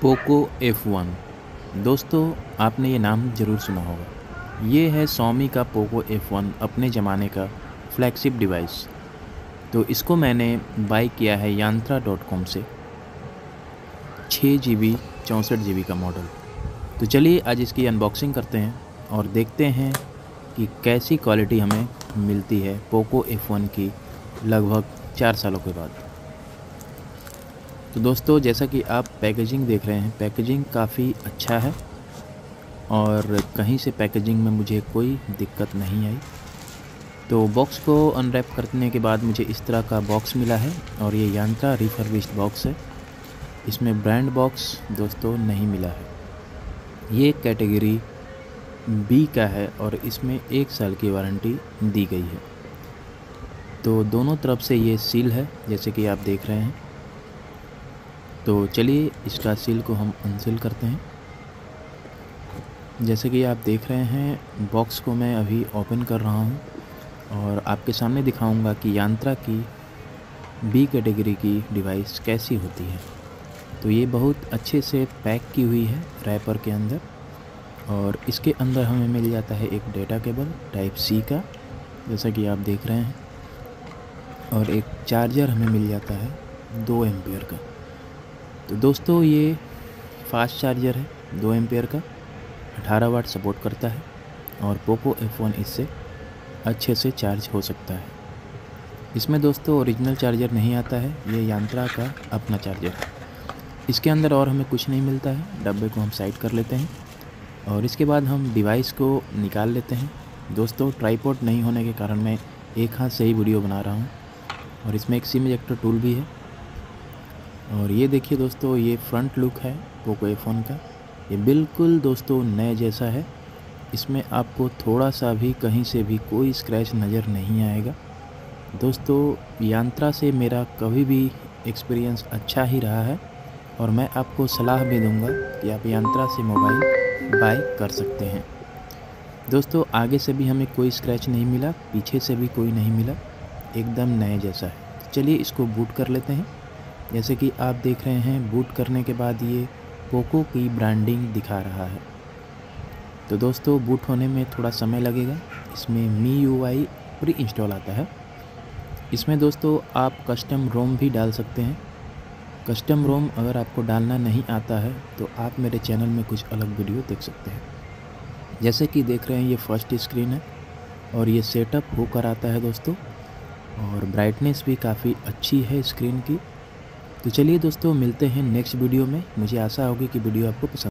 Poco F1। दोस्तों, आपने ये नाम ज़रूर सुना होगा। ये है Xiaomi का पोको F1, अपने ज़माने का फ्लैगशिप डिवाइस। तो इसको मैंने बाय किया है Yantra.com से, 6 GB 64 GB का मॉडल। तो चलिए आज इसकी अनबॉक्सिंग करते हैं और देखते हैं कि कैसी क्वालिटी हमें मिलती है पोको F1 की लगभग 4 सालों के बाद। तो दोस्तों, जैसा कि आप पैकेजिंग देख रहे हैं, पैकेजिंग काफ़ी अच्छा है और कहीं से पैकेजिंग में मुझे कोई दिक्कत नहीं आई। तो बॉक्स को अनरैप करने के बाद मुझे इस तरह का बॉक्स मिला है और ये यांत्रा रिफर्बिश्ड बॉक्स है। इसमें ब्रांड बॉक्स दोस्तों नहीं मिला है। ये कैटेगरी बी का है और इसमें 1 साल की वारंटी दी गई है। तो दोनों तरफ से ये सील है, जैसे कि आप देख रहे हैं। तो चलिए इसका सील को हम अनसील करते हैं। जैसे कि आप देख रहे हैं, बॉक्स को मैं अभी ओपन कर रहा हूं और आपके सामने दिखाऊंगा कि यांत्रा की बी कैटेगरी की डिवाइस कैसी होती है। तो ये बहुत अच्छे से पैक की हुई है रैपर के अंदर और इसके अंदर हमें मिल जाता है एक डेटा केबल टाइप सी का, जैसा कि आप देख रहे हैं, और एक चार्जर हमें मिल जाता है 2 एम्पियर का। तो दोस्तों, ये फास्ट चार्जर है 2 एम्पियर का, 18 वाट सपोर्ट करता है और पोको F1 इससे अच्छे से चार्ज हो सकता है। इसमें दोस्तों ओरिजिनल चार्जर नहीं आता है, ये यांत्रा का अपना चार्जर है। इसके अंदर और हमें कुछ नहीं मिलता है। डब्बे को हम साइड कर लेते हैं और इसके बाद हम डिवाइस को निकाल लेते हैं। दोस्तों, ट्राइपॉड नहीं होने के कारण मैं एक हाथ से ही वीडियो बना रहा हूँ और इसमें एक सिम इजेक्टर टूल भी है। और ये देखिए दोस्तों, ये फ्रंट लुक है पोको F1 का। ये बिल्कुल दोस्तों नए जैसा है। इसमें आपको थोड़ा सा भी कहीं से भी कोई स्क्रैच नज़र नहीं आएगा। दोस्तों, यांत्रा से मेरा कभी भी एक्सपीरियंस अच्छा ही रहा है और मैं आपको सलाह भी दूंगा कि आप यांत्रा से मोबाइल बाय कर सकते हैं। दोस्तों, आगे से भी हमें कोई स्क्रैच नहीं मिला, पीछे से भी कोई नहीं मिला, एकदम नए जैसा है। चलिए इसको बूट कर लेते हैं। जैसे कि आप देख रहे हैं, बूट करने के बाद ये पोको की ब्रांडिंग दिखा रहा है। तो दोस्तों, बूट होने में थोड़ा समय लगेगा। इसमें MIUI प्री इंस्टॉल आता है। इसमें दोस्तों आप कस्टम रोम भी डाल सकते हैं। कस्टम रोम अगर आपको डालना नहीं आता है तो आप मेरे चैनल में कुछ अलग वीडियो देख सकते हैं। जैसे कि देख रहे हैं, ये फर्स्ट स्क्रीन है और ये सेटअप होकर आता है दोस्तों, और ब्राइटनेस भी काफ़ी अच्छी है स्क्रीन की। तो चलिए दोस्तों, मिलते हैं नेक्स्ट वीडियो में। मुझे आशा होगी कि वीडियो आपको पसंद